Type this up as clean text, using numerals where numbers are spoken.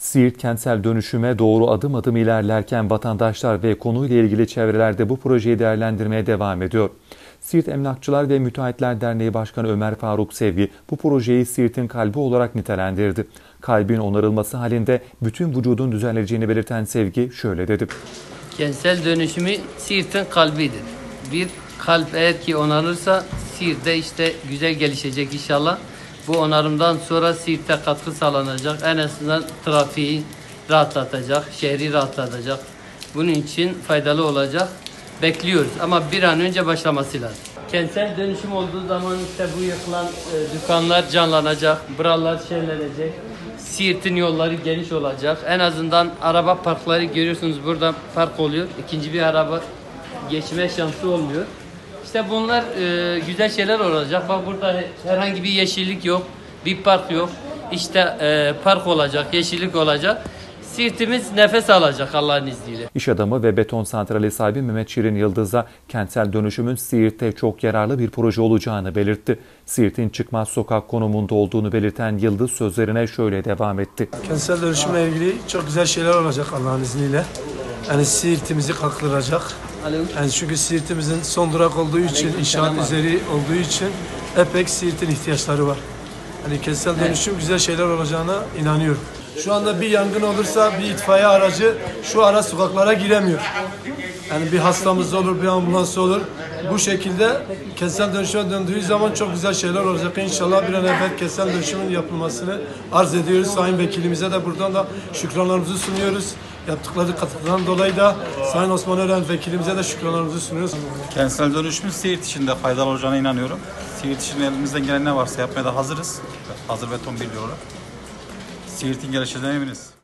Siirt kentsel dönüşüme doğru adım adım ilerlerken vatandaşlar ve konuyla ilgili çevrelerde bu projeyi değerlendirmeye devam ediyor. Siirt Emlakçılar ve Müteahhitler Derneği Başkanı Ömer Faruk Sevgi bu projeyi Siirt'in kalbi olarak nitelendirdi. Kalbin onarılması halinde bütün vücudun düzenleyeceğini belirten Sevgi şöyle dedi. Kentsel dönüşümü Siirt'in kalbidir. Bir kalp eğer ki onarırsa Siirt'te işte güzel gelişecek inşallah. Bu onarımdan sonra Siirt'e katkı sağlanacak. En azından trafiği rahatlatacak, şehri rahatlatacak. Bunun için faydalı olacak. Bekliyoruz ama bir an önce başlaması lazım. Kentsel dönüşüm olduğu zaman işte bu yıkılan dükkanlar canlanacak, buralar şenlenecek. Siirt'in yolları geniş olacak. En azından araba parkları görüyorsunuz, burada park oluyor. İkinci bir araba geçme şansı olmuyor. İşte bunlar güzel şeyler olacak. Bak burada herhangi bir yeşillik yok, bir park yok. İşte park olacak, yeşillik olacak. Siirt'imiz nefes alacak Allah'ın izniyle. İş adamı ve beton santrali sahibi Mehmet Şirin Yıldız'a kentsel dönüşümün Siirt'te çok yararlı bir proje olacağını belirtti. Siirt'in çıkmaz sokak konumunda olduğunu belirten Yıldız sözlerine şöyle devam etti. Kentsel dönüşümle ilgili çok güzel şeyler olacak Allah'ın izniyle. Yani Siirt'imizi kalkındıracak. Yani çünkü Siirt'imizin son durak olduğu için, inşaat üzeri olduğu için epey Siirt'in ihtiyaçları var. Yani kentsel dönüşüm güzel şeyler olacağına inanıyorum. Şu anda bir yangın olursa bir itfaiye aracı şu ara sokaklara giremiyor. Yani bir hastamız olur, bir ambulans olur. Bu şekilde kentsel dönüşüme döndüğü zaman çok güzel şeyler olacak. İnşallah bir an evvel kentsel dönüşümün yapılmasını arz ediyoruz. Sayın Vekilimize de buradan da şükranlarımızı sunuyoruz. Yaptıkları katkıdan dolayı da Sayın Osman Ören Vekilimize de şükranlarımızı sunuyoruz. Kentsel dönüşümün Siirt için de faydalı olacağına inanıyorum. Siirt için elimizden gelen ne varsa yapmaya da hazırız. Hazır beton birliği olarak. Siirt'in gelişeceğine eminiz.